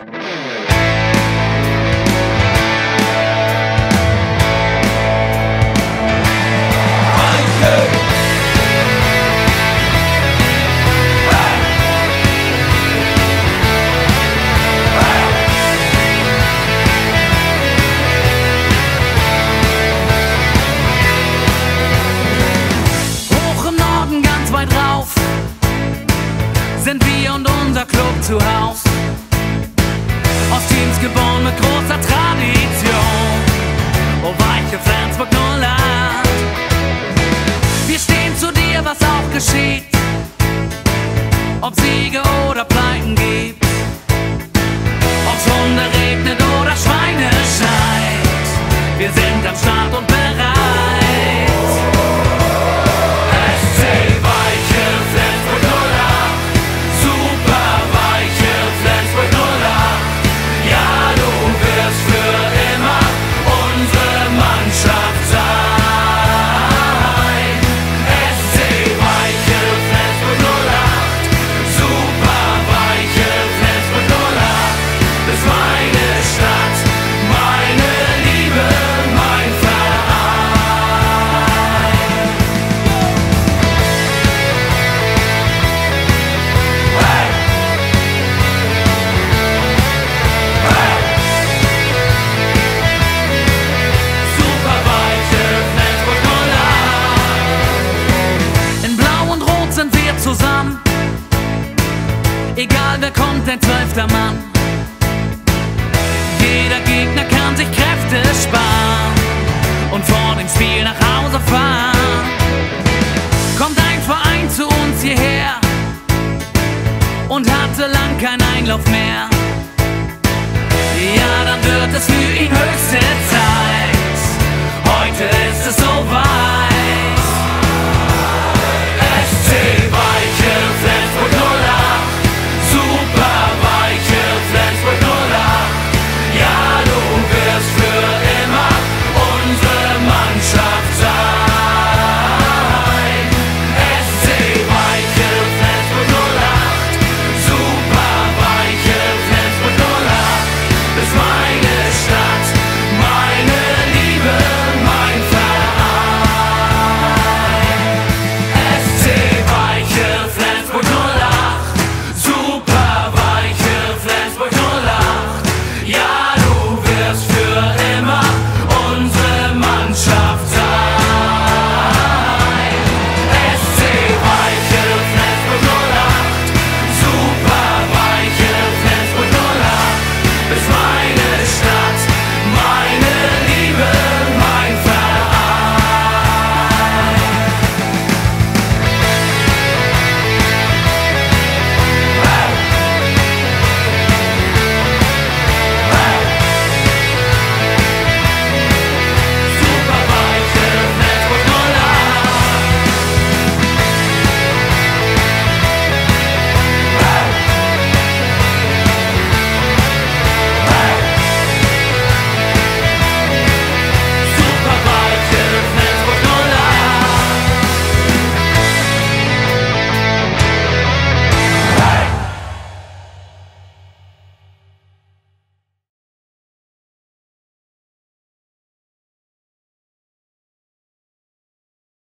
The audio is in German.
Sind wir und unser Club zu Haus. Aus Teams geboren mit großer Tradition. Oh, weiche Flensburg 08. Wir stehen zu dir, was auch geschieht. Ob Siege oder Pleiten gibt. Ob's Hunde regnet oder Schweine schneit. Wir sind am Start und bereit. Zusammen, egal wer kommt, ein 12. Mann. Jeder Gegner kann sich Kräfte sparen und vor dem Spiel nach Hause fahren. Kommt ein Verein zu uns hierher und hatte lang keinen Einlauf mehr. Ja, dann wird es für ihn höchste Zeit. Heute ist es soweit.